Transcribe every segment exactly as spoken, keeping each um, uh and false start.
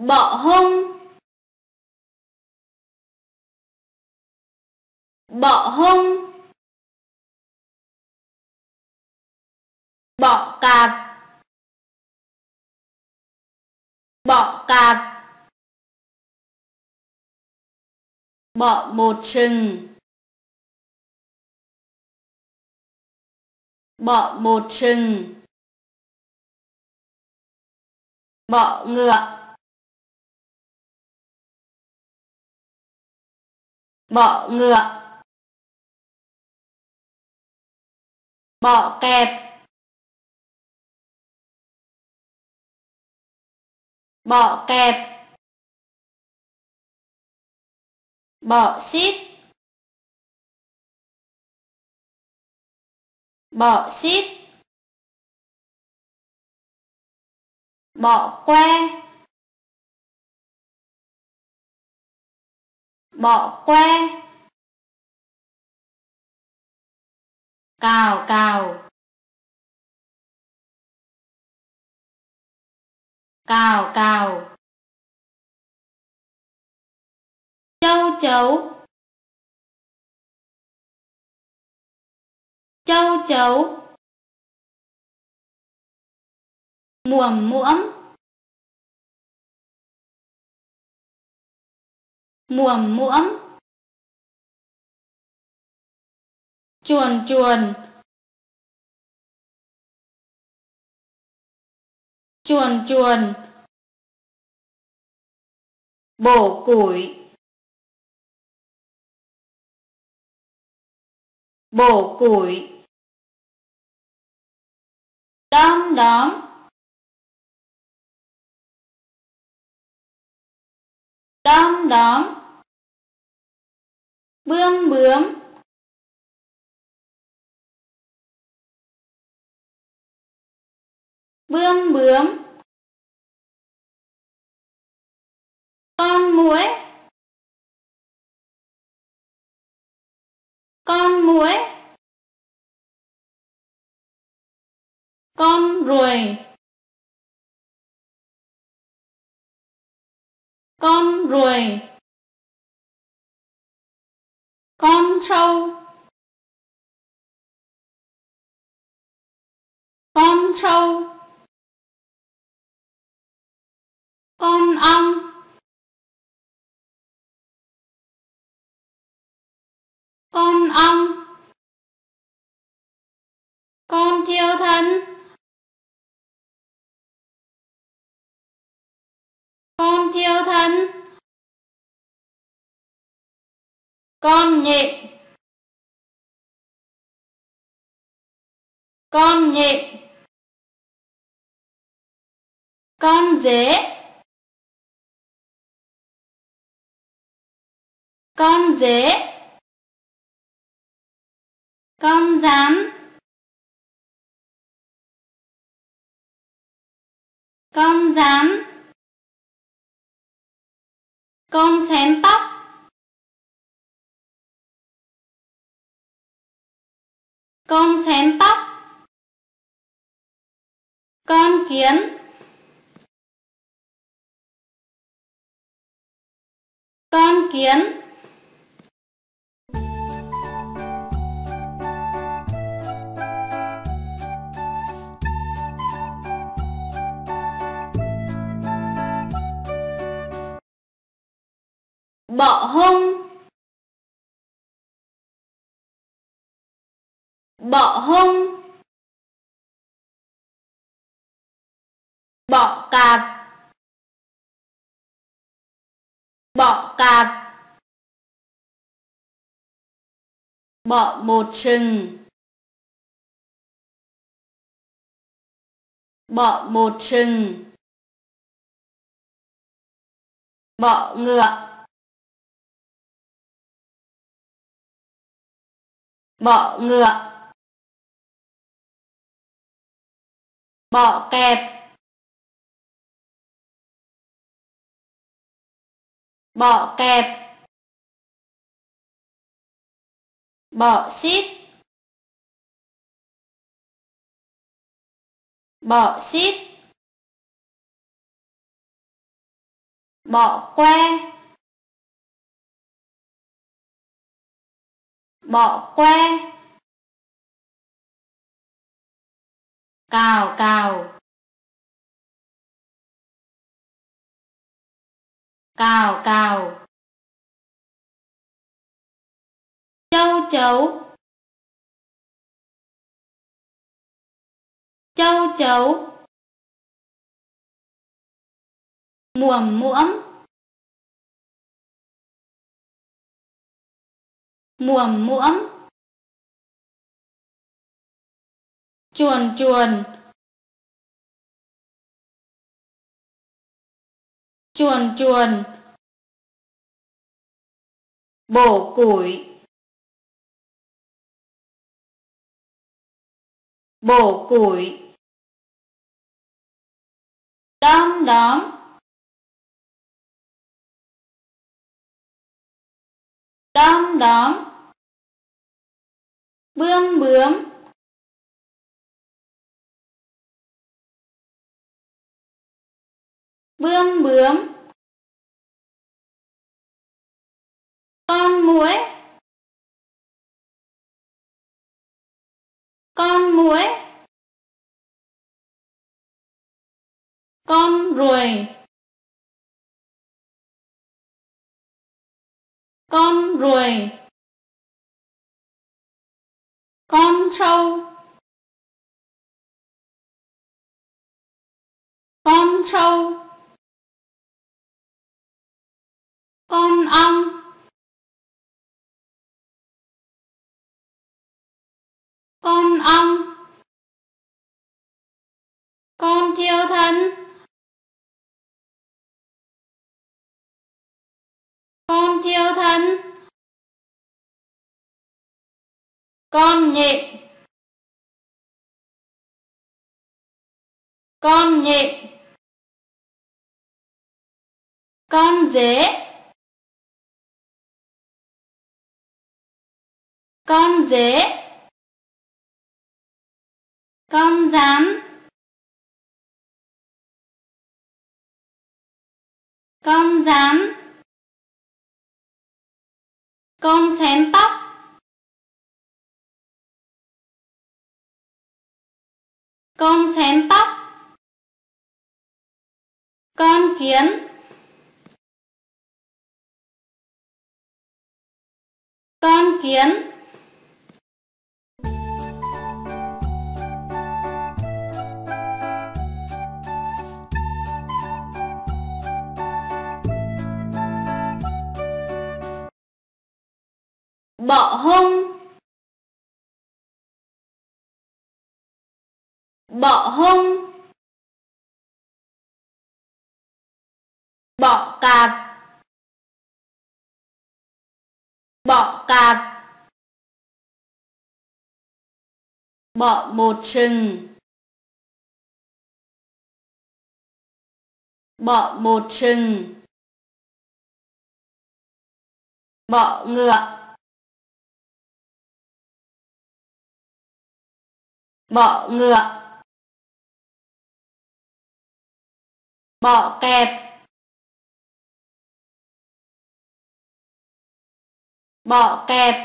bọ hung, bọ hung, bọ cạp, bọ cạp, bọ một sừng, bọ một sừng, bọ ngựa, bọ ngựa, bọ kẹp, bọ kẹp, bọ xít, bọ xít, bọ que, bọ que, cào cào, cào cào, châu chấu, châu chấu, muồm muỗng, muồm muỗng, chuồn chuồn, chuồn chuồn, bổ củi, bổ củi, đom đóm, đom đóm, bươm bướm, bươm bướm, con muỗi, con muỗi, con ruồi, con ruồi, con sâu, con sâu, con ong, con ong, con thiêu thân, con thiêu thân, con nhện, con nhện, con dế, con dế, con gián, con gián, con xén tóc, con xén tóc, con kiến, con kiến, bọ hung, bọ hung, bọ cạp, bọ cạp, bọ một sừng, bọ một sừng, bọ ngựa, bọ ngựa, bọ kẹp, bọ kẹp, bọ xít, bọ xít, Bọ que. Bọ que. Cào cào. Cào cào. Châu chấu. Châu chấu. Muồm muỗng. Muồm muỗng. Chuồn chuồn. Chuồn chuồn. Bổ củi. Bổ củi. Đom đóm. Đom đóm. Bươm bướm. Bươm bướm. Con muỗi. Con muỗi. Con ruồi. Con ruồi. Con trâu. Con trâu. Con ong. Con ong. Con thiêu thân. Con thiêu thân. Con nhện. Con nhện. Con dế. Con dế. Con gián. Con gián. Con xén tóc. Con xén tóc. Con kiến. Con kiến. Bọ hung. Bọ hung. Bọ cạp. Bọ cạp. Bọ bột sừng. Bọ bột sừng. Bọ ngựa. Bọ ngựa. Bọ kẹp. Bọ kẹp.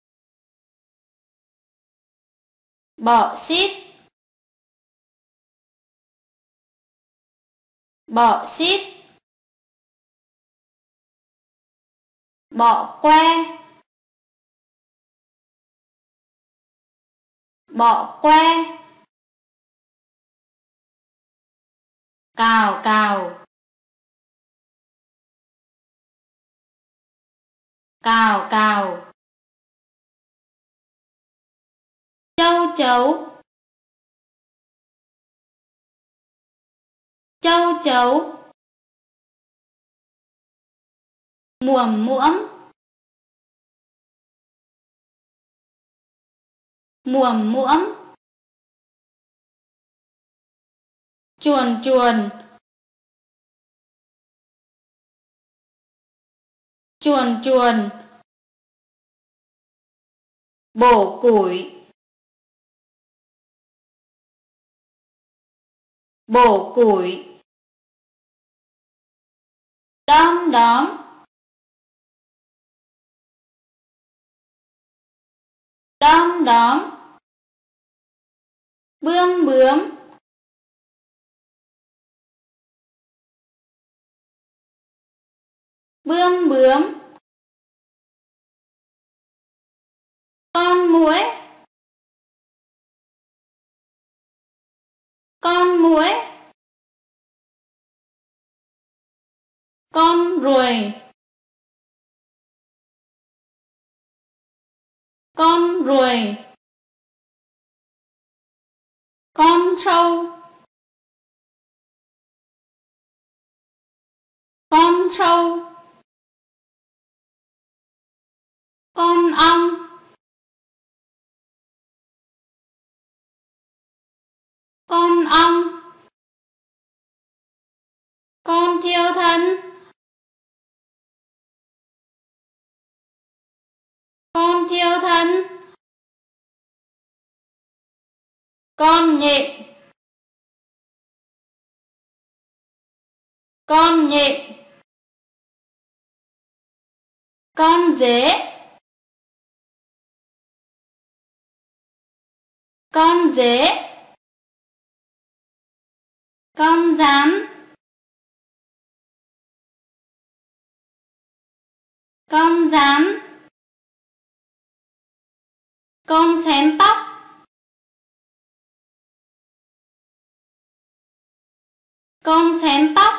Bọ xít. Bọ xít. Bọ que. Bọ que. Cào cào. Cào cào. Châu chấu. Châu chấu. Muồm muỗng. Muồm muỗng. Chuồn chuồn. Chuồn chuồn. Bổ củi. Bổ củi. đom đóm, đom đóm, bướm bướm, bướm bướm, con muỗi, con muỗi, con ruồi, con ruồi, con trâu, con trâu, con ong, con ong, con thiêu thân, con thiêu thân, con nhện, con nhện, con dế, con dế, con gián, con gián, con xén tóc, con xén tóc,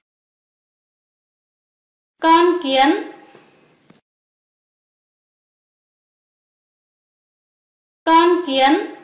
con kiến, con kiến,